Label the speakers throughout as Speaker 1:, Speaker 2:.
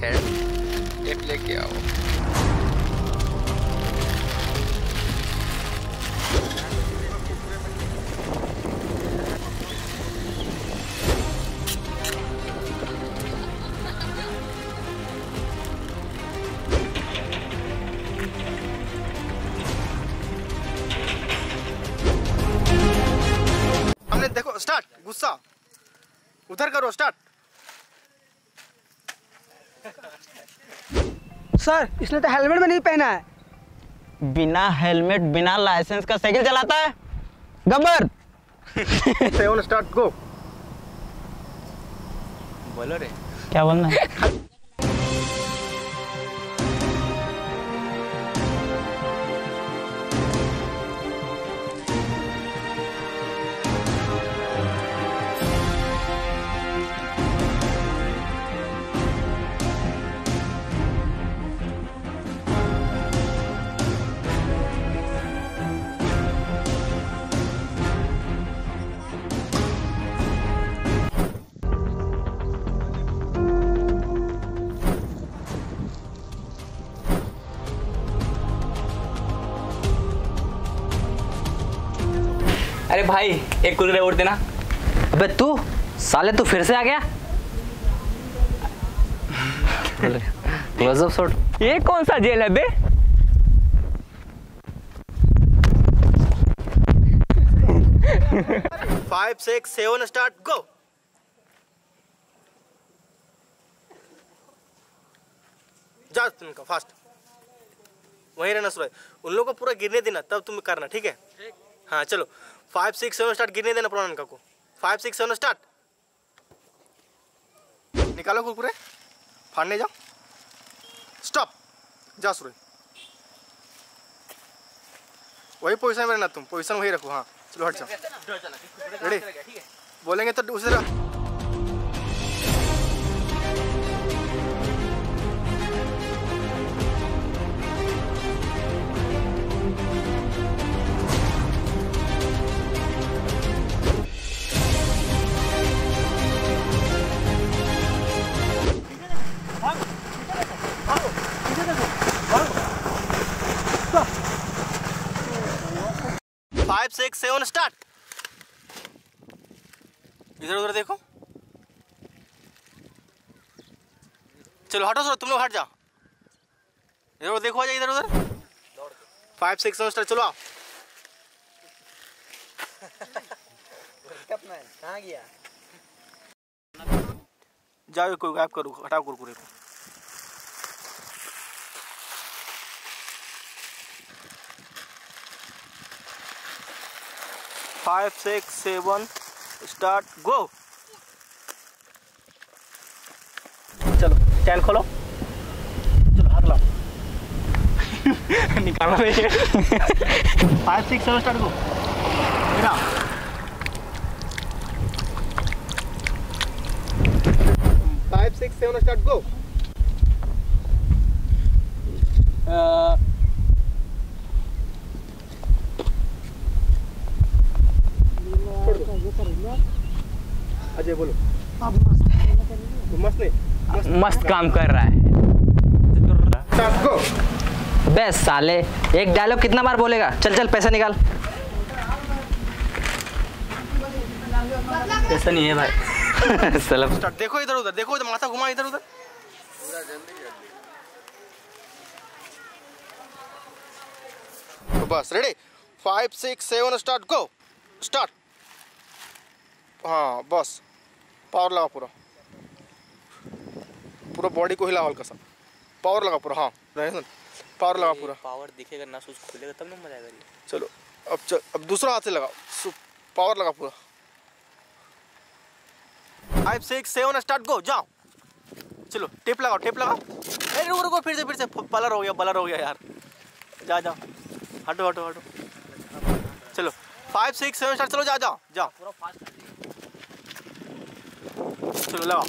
Speaker 1: है, टेप लेके आओ।
Speaker 2: हमने देखो स्टार्ट, गुस्सा उधर करो, स्टार्ट।
Speaker 3: सर इसने तो हेलमेट में नहीं पहना है।
Speaker 4: बिना हेलमेट बिना लाइसेंस का साइकिल चलाता है गब्बर।
Speaker 2: 7 स्टार्ट गो।
Speaker 1: बोलो रे।
Speaker 4: क्या बोलना है?
Speaker 1: अरे भाई एक कुरकुरे और देना।
Speaker 4: अबे तू साले तू फिर से आ गया। Close up shot.
Speaker 3: ये कौन सा जेल है बे?
Speaker 2: Five six seven start go. जा तुमका फास्ट, वहीं रहना सुरज। उन लोगों को पूरा गिरने देना, तब तुम करना, ठीक है? हाँ चलो 5 6 7 स्टार्ट, गिरने देना पुराना को। 5 6 7 स्टार्ट। निकालो कुरकुरे, फाड़ने जाओ। स्टॉप, जा सूरज। वही पोजीशन में रहना, तुम पोजीशन वही रखो। हाँ चलो हट जाओ। रेडी? बोलेंगे तो उसी तरह। Five six seven start. इधर उधर देखो। चलो हटो सर, तुम लोग हट जाओ। इधर उधर देखो, आ जाए इधर उधर। 5 6 7 स्टार्ट, चलो आओ।
Speaker 3: कहाँ गया?
Speaker 2: जाओ कोई गायब करो, हटाओ कुरकुरे को। Five six seven start go. चलो कैन खोलो, चलो हाथ लाओ। निकालना नहीं है। 5 6 7 start go. 5 6 7 start go. Ajay बोलो। मस्त नहीं?
Speaker 4: मस्त काम कर रहा है। बे साले एक डायलॉग कितना बार बोलेगा? चल चल पैसा निकाल।
Speaker 1: ऐसा नहीं है भाई।
Speaker 4: सलाम।
Speaker 2: स्टार्ट। देखो इधर उधर, देखो इधर, माथा घुमा इधर उधर। तो बस रेडी। 5 6 7 स्टार्ट गो। स्टार्ट। हाँ बस, पावर लगा पूरा, पूरा बॉडी को हिला हल्का सा। पावर लगा पूरा। हाँ पावर लगा पूरा।
Speaker 1: पावर दिखेगा ना, सूज खुलेगा तब ना मजा आएगा।
Speaker 2: चलो अब दूसरा हाथ से लगाओ, पावर लगा पूरा। 5 6 7 स्टार्ट गो। जाओ चलो, टेप लगाओ, टेप लगाओ। अरे रुको रुको, फिर से बलर हो गया यार। जा जाओ, हटो हटो हटो। चलो 5 6 7 स्टार्ट। चलो जाओ जाओ जाओ। चलो लगाओ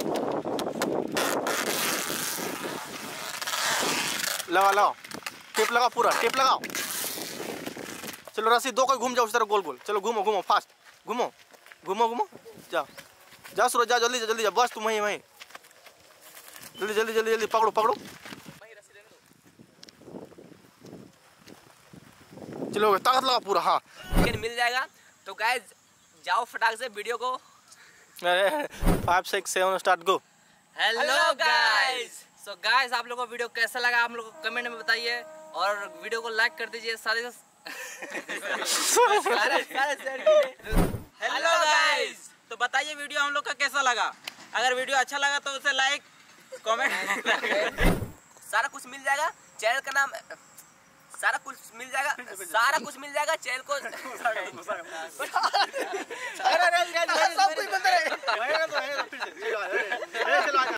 Speaker 2: लगाओ लगाओ, टेप लगाओ पूरा, टेप लगाओ। चलो रस्सी दो कोई घूम जाओ उस तरह गोल गोल। चलो घूमो घूमो, फास्ट घूमो घूमो घूमो। जाओ जाओ सूरज, जाओ जल्दी जा, जल्दी जा। बस तुम वहीं वहीं जल्दी जल्दी जल्दी जल्दी पकड़ो पकड़ो। चलो ताकत लगा पूरा। हाँ
Speaker 1: चिकन मिल जाएगा तो गाइस जाओ फटाक से वीडियो को।
Speaker 2: 5 6 7 start go.
Speaker 1: Hello guys. So guys आप लोगों को वीडियो कैसा लगा आप लोग को कमेंट में बताइए और वीडियो को लाइक कर दीजिए सारे। हेलो गाइस, तो बताइए वीडियो हम लोग का कैसा लगा। अगर वीडियो अच्छा लगा तो उसे लाइक कमेंट सारा कुछ मिल जाएगा। चैनल का नाम सारा कुछ मिल जाएगा चैनल को।
Speaker 2: सब कुछ बंद रहे।